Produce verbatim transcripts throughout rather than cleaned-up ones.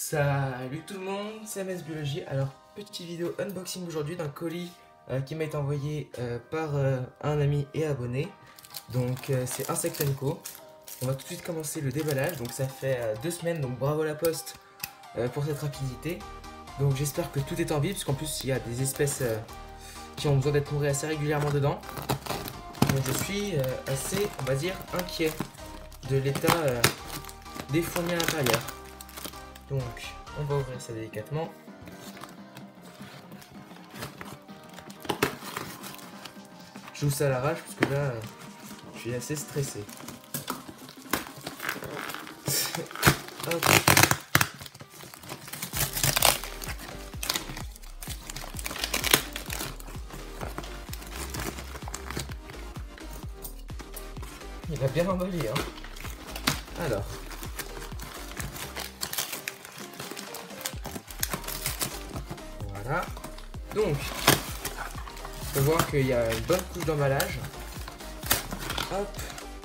Salut tout le monde, c'est M S Biologie. Alors, petite vidéo unboxing aujourd'hui d'un colis euh, qui m'a été envoyé euh, par euh, un ami et abonné. Donc, euh, c'est Insectenco. On va tout de suite commencer le déballage. Donc, ça fait euh, deux semaines, donc bravo la poste euh, pour cette rapidité. Donc, j'espère que tout est en vie, parce qu'en plus, il y a des espèces euh, qui ont besoin d'être nourries assez régulièrement dedans. Donc, je suis euh, assez, on va dire, inquiet de l'état euh, des fourmis à l'intérieur. Donc, on va ouvrir ça délicatement. J'ouvre ça à l'arrache parce que là, je suis assez stressé. Hop. Il a bien emballé, hein. Alors. Voilà. Donc, on peut voir qu'il y a une bonne couche d'emballage. Hop.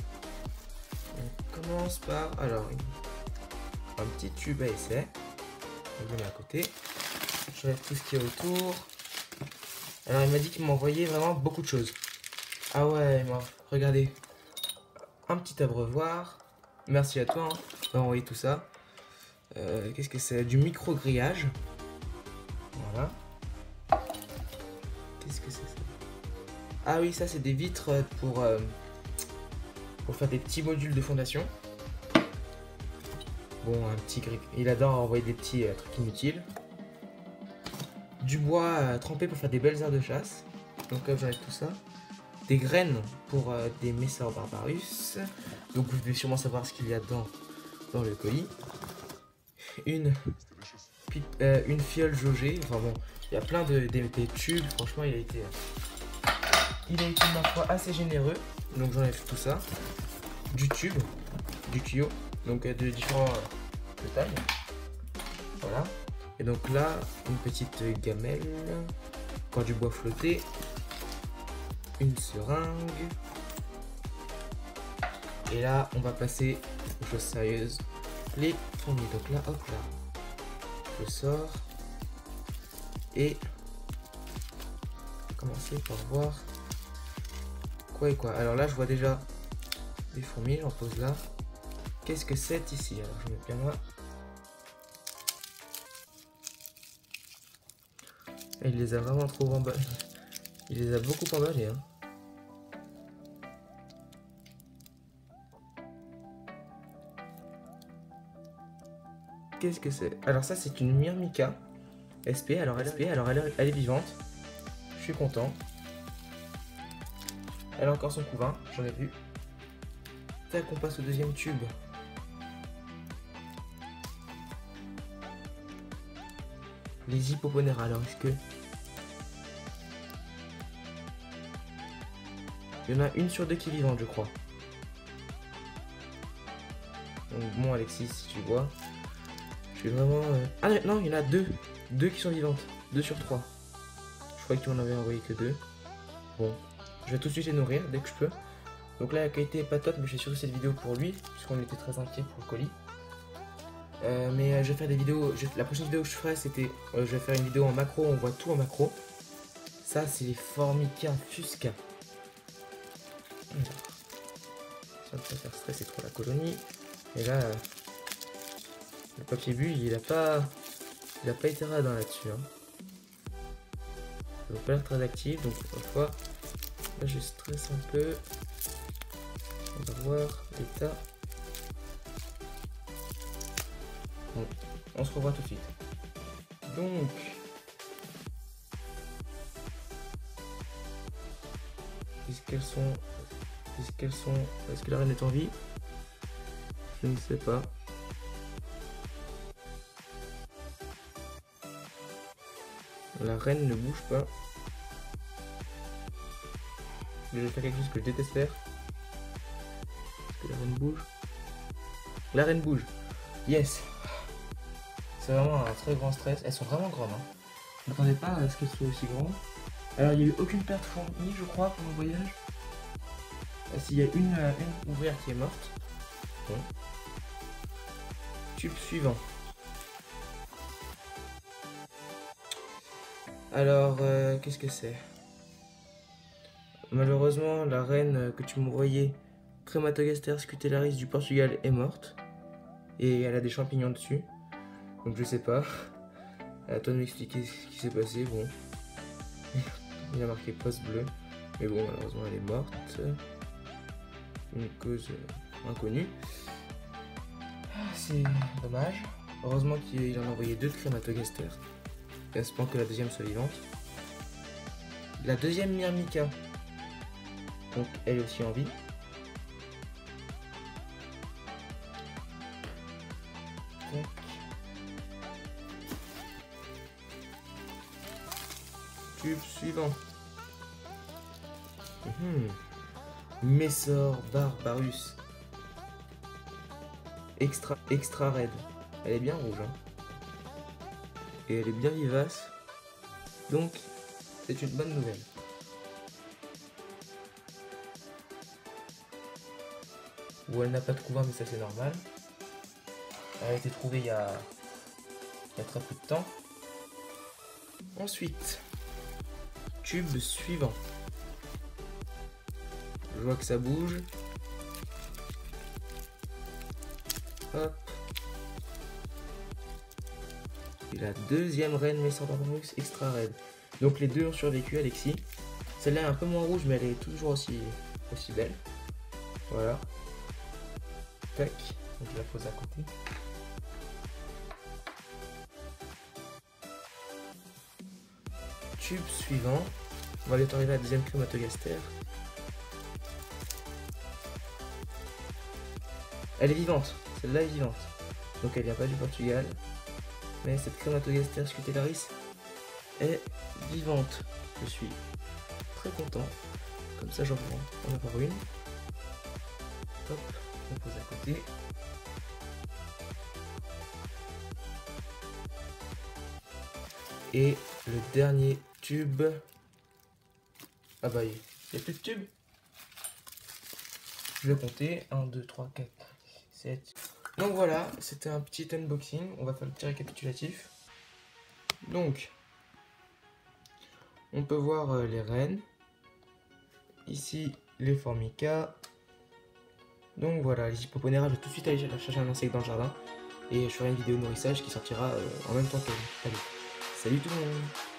On commence par, alors, un petit tube à essai. On le met à côté. J'enlève tout ce qu'il y a autour. Alors, il m'a dit qu'il m'envoyait vraiment beaucoup de choses. Ah ouais, moi, regardez. Un petit abreuvoir. Merci à toi, hein, d'avoir envoyé tout ça. Euh, Qu'est-ce que c'est? Du micro-grillage. Voilà. Qu'est-ce que c'est ça? Ah oui, ça c'est des vitres pour, euh, pour faire des petits modules de fondation. Bon, un petit grip. Il adore envoyer des petits euh, trucs inutiles. Du bois euh, trempé pour faire des belles aires de chasse. Donc là j'enlève tout ça. Des graines pour euh, des Messor barbarus. Donc vous devez sûrement savoir ce qu'il y a dans, dans le colis. Une, euh, une fiole jaugée. Enfin bon, il y a plein de des, des tubes. Franchement, il a été, euh, il a été ma foi assez généreux. Donc j'enlève tout ça. Du tube, du tuyau. Donc euh, de différents euh, de tailles. Voilà. Et donc là, une petite gamelle. Encore du bois flotté. Une seringue. Et là, on va passer aux choses sérieuses. Les fourmis. Donc là, hop là. Je sors. Et on va commencer par voir quoi et quoi. Alors là, je vois déjà des fourmis. J'en pose là. Qu'est-ce que c'est ici? Alors, je mets bien là. Et il les a vraiment trop emballés. Il les a beaucoup emballés, hein. Qu'est-ce que c'est? Alors ça c'est une Myrmica S P. Alors elle, S P, alors elle, est, elle est vivante. Je suis content. Elle a encore son couvain, j'en ai vu. Tac, on passe au deuxième tube. Les Hippoponera. Alors est-ce que il y en a une sur deux qui est vivante, je crois. Donc bon Alexis, si tu vois. Je suis vraiment... Euh... Ah non, il y en a deux. Deux qui sont vivantes. Deux sur trois. Je crois que tu en avais envoyé que deux. Bon. Je vais tout de suite les nourrir dès que je peux. Donc là, la qualité est pas top, mais je fais surtout cette vidéo pour lui, puisqu'on était très inquiet pour le colis. Euh, mais euh, je vais faire des vidéos... Je... La prochaine vidéo que je ferai, c'était... Euh, je vais faire une vidéo en macro, on voit tout en macro. Ça, c'est les Formica Fusca. Alors. Ça me fait faire stresser trop la colonie. Et là... Euh... Le papier bulle, il a pas, il a pas été radin là-dessus. Hein. Ça n'a pas l'air très actif, donc parfois, là je stresse un peu. On va voir l'état. Bon, on se revoit tout de suite. Donc, est-ce qu'elles sont, est-ce qu'elles sont, est-ce que la reine est en vie? Je ne sais pas. La reine ne bouge pas. Je vais faire quelque chose que je déteste faire. Est-ce que la reine bouge? La reine bouge. Yes. C'est vraiment un très grand stress. Elles sont vraiment grandes. Hein. Je ne m'attendais pas à ce qu'elles soient aussi grandes. Alors il n'y a eu aucune perte fournie, je crois, pour mon voyage. Ah, s'il y a une, euh, une ouvrière qui est morte. Bon. Tube suivant. Alors, euh, qu'est-ce que c'est? Malheureusement, la reine que tu m'envoyais, Crématogaster scutellaris du Portugal, est morte. Et elle a des champignons dessus. Donc je sais pas. À toi de m'expliquer ce qui s'est passé. Bon. Il a marqué poste bleu. Mais bon, malheureusement, elle est morte. Une cause euh, inconnue. C'est dommage. Heureusement qu'il en a envoyé deux de Crématogaster. Espérons que la deuxième soit vivante. La deuxième Myrmica. Donc elle est aussi en vie. Donc. Tube suivant. Mmh. Messor Barbarus. Extra, extra raide. Elle est bien rouge. Hein. Et elle est bien vivace. Donc, c'est une bonne nouvelle. Ou elle n'a pas de couvain, mais ça c'est normal. Elle a été trouvée il y a, il y a très peu de temps. Ensuite, tube suivant. Je vois que ça bouge. Hop. Et la deuxième reine Messor Barbarus extra raide. Donc les deux ont survécu, Alexis. Celle-là est un peu moins rouge, mais elle est toujours aussi, aussi belle. Voilà. Tac. Donc je la pose à côté. Tube suivant. On va bientôt arriver à la deuxième Crématogaster. Elle est vivante. Celle-là est vivante. Donc elle vient pas du Portugal. Mais cette Crématogaster scutellaris est vivante. Je suis très content. Comme ça j'en prends en avoir une. Hop, on pose à côté. Et le dernier tube. Ah bah il n'y a plus de tube. Je vais compter. un, deux, trois, quatre, sept. Donc voilà, c'était un petit unboxing. On va faire le petit récapitulatif. Donc, on peut voir euh, les reines. Ici, les formica. Donc voilà, les hippoponéras, je vais tout de suite aller chercher un insecte dans le jardin. Et je ferai une vidéo nourrissage qui sortira euh, en même temps que vous. Allez, salut tout le monde!